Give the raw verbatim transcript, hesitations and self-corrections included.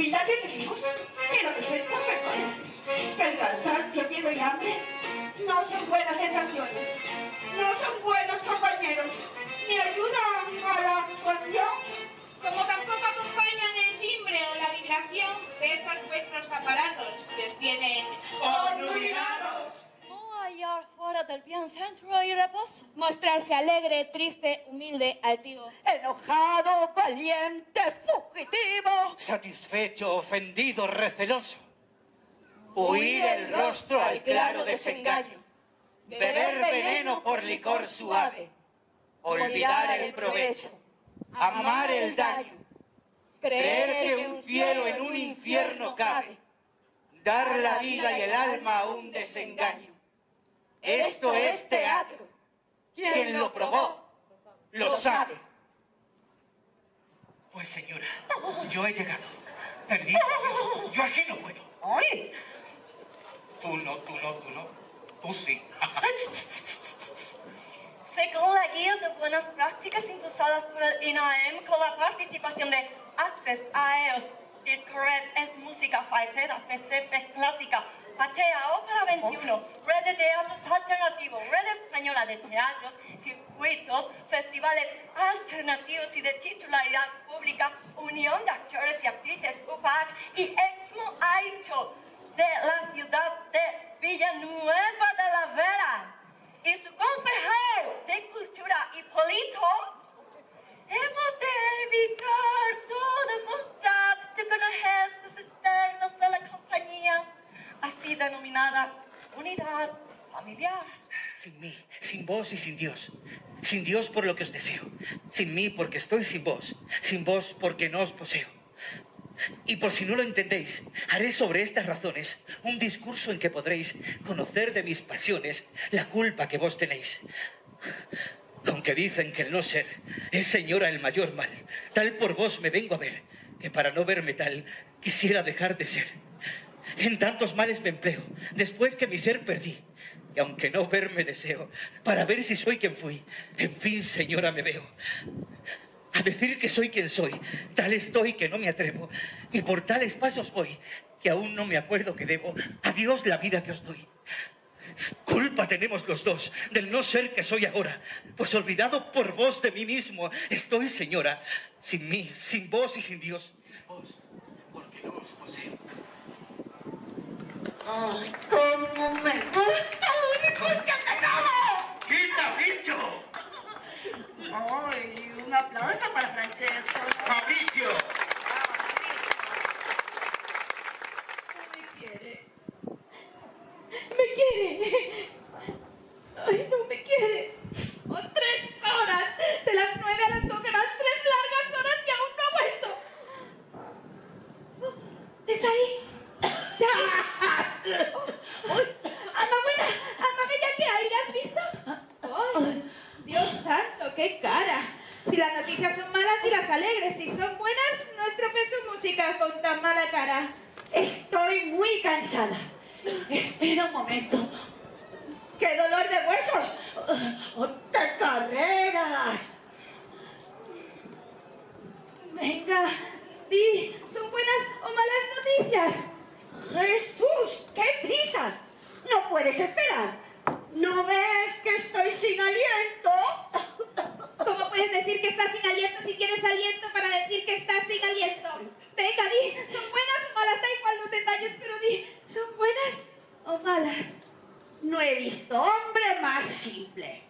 vida que vivimos, que lo que siento me parece que el cansancio, miedo y hambre no son buenas sensaciones, no son buenos compañeros, ni ayudan a la actuación. Como tampoco acompañan el timbre o la vibración de esos vuestros aparatos que os tienen ¡obnubilados! No hallar fuera del bien centro y reposo. Mostrarse alegre, triste, humilde, altivo. Enojado, valiente, fugitivo. Satisfecho, ofendido, receloso. Huir el rostro al claro desengaño. Beber veneno por licor suave. Olvidar el provecho. Amar el daño. Creer que un cielo en un infierno cabe. Dar la vida y el alma a un desengaño. Esto es teatro. Quien lo probó, lo sabe. Pues señora, yo he llegado. Perdido. Yo así no puedo. ¡Ay! Tú no, tú no, tú no. Tú sí. Según la guía de buenas prácticas impulsadas por el I N A M con la participación de Access a ellos, Dircoret es música faitera, festeja clásica, Patea, Ópera veintiuno, Red de Teatros Alternativos, Red Española de Teatros, Circuitos, Festivales Alternativos y de Titularidad Pública, Unión de Actores y Actrices, U P A C y Exmo Aito de la ciudad de Villanueva de la Vera. Y su concejal de Cultura, Hipólito, hemos de evitar todo contacto con agentes externos de la compañía, así denominada unidad familiar. Sin mí, sin vos y sin Dios. Sin Dios por lo que os deseo. Sin mí porque estoy sin vos. Sin vos porque no os poseo. Y por si no lo entendéis, haré sobre estas razones un discurso en que podréis conocer de mis pasiones la culpa que vos tenéis. Aunque dicen que el no ser es, señora, el mayor mal, tal por vos me vengo a ver, que para no verme tal quisiera dejar de ser. En tantos males me empleo, después que mi ser perdí, y aunque no verme deseo, para ver si soy quien fui, en fin, señora, me veo. A decir que soy quien soy, tal estoy que no me atrevo, y por tales pasos voy, que aún no me acuerdo que debo a Dios la vida que os doy. Culpa tenemos los dos del no ser que soy ahora, pues olvidado por vos de mí mismo estoy, señora, sin mí, sin vos y sin Dios. Sin vos, porque no os poseo. ¡Ay, cómo me gusta! ¡Me gusta todo! ¡Quita, bicho! ¡Ay, un aplauso para Francesco! ¡Fabricio! Me quiere. Me quiere. Ay, no me quiere. Oh, tres horas. De las nueve a las doce van tres largas horas y aún no ha vuelto. Oh, ¿está ahí? ¡Ya! Oh, ¡Alma buena! ¡Alma bella! ¿Qué hay? ¿La has visto? ¡Ay! ¡Dios santo! ¡Qué cara! Si las noticias son malas, y las alegres. Si son buenas, no estropee su música con tan mala cara. Estoy muy cansada. Espera un momento. ¡Qué dolor de huesos! ¡Oh, ¡qué carreras! Venga, di, ¿son buenas o malas noticias? ¡Jesús! ¡Qué prisas! ¡No puedes esperar! ¿No ves que estoy sin aliento? ¿Cómo puedes decir que estás sin aliento si tienes aliento para decir que estás sin aliento? Venga, di, ¿son buenas o malas? Da igual los detalles, pero di, ¿son buenas o malas? No he visto hombre más simple.